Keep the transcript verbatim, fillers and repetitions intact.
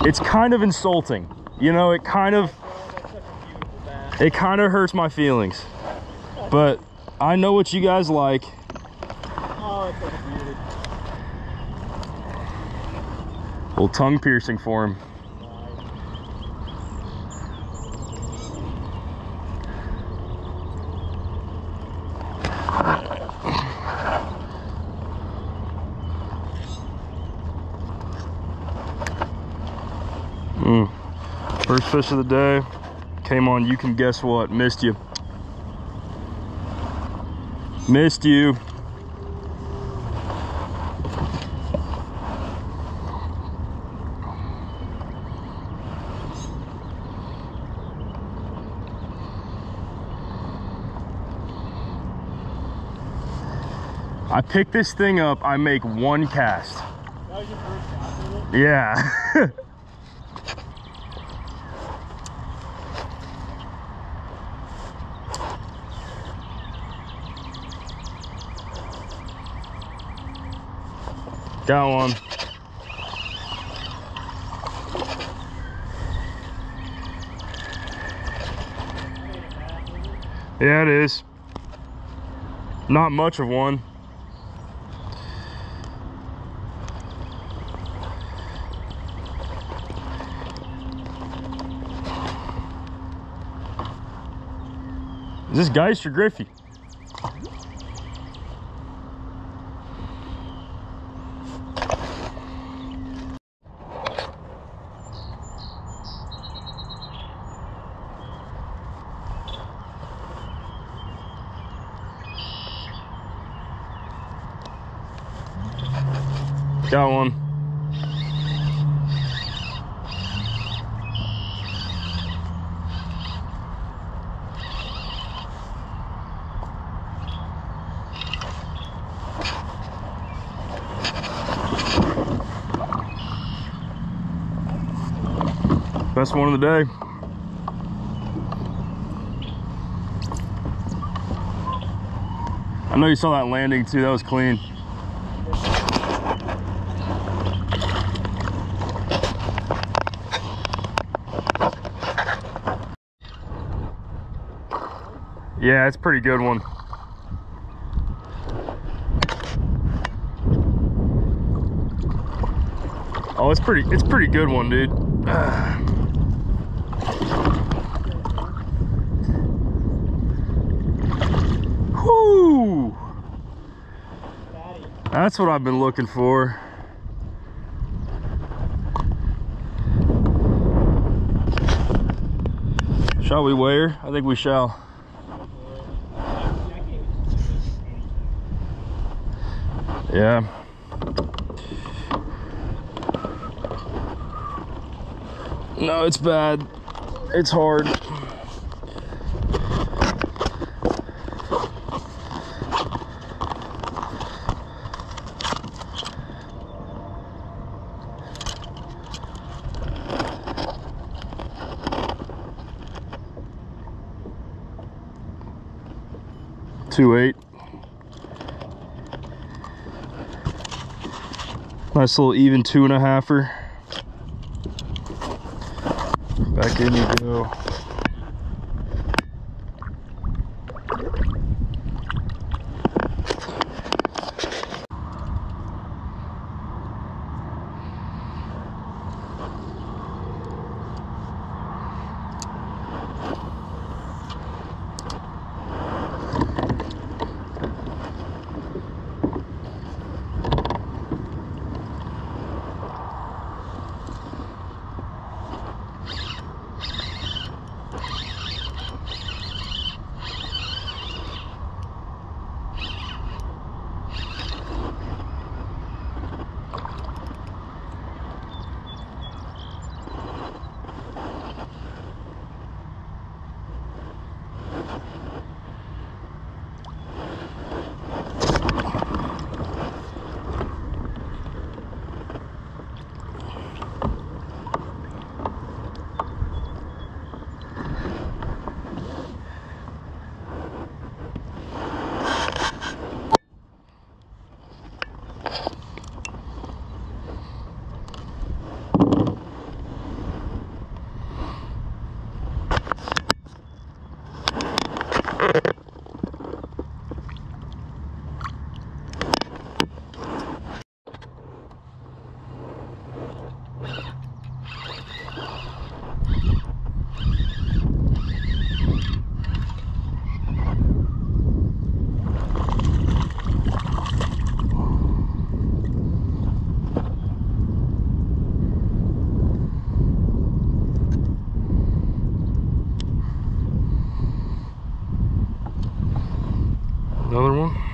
it's kind of insulting. You know, it kind of, it kind of hurts my feelings. But I know what you guys like. Oh, it's such a beauty. Little tongue piercing for him. Mm. First fish of the day came on. You can guess what? Missed you. Missed you. I pick this thing up, I make one cast. That was your first cast with it? Yeah. Got one. Yeah, it is. Not much of one. Is this Geist or Griffey? Got one. Best one of the day. I know you saw that landing too, that was clean. Yeah, it's a pretty good one. Oh, it's pretty, it's a pretty good one, dude. Uh. Whoo! That's what I've been looking for. Shall we weigh her? I think we shall. Yeah. No, it's bad. It's hard. Two eight. Nice little even two and a halfer. Back in you go. Another one.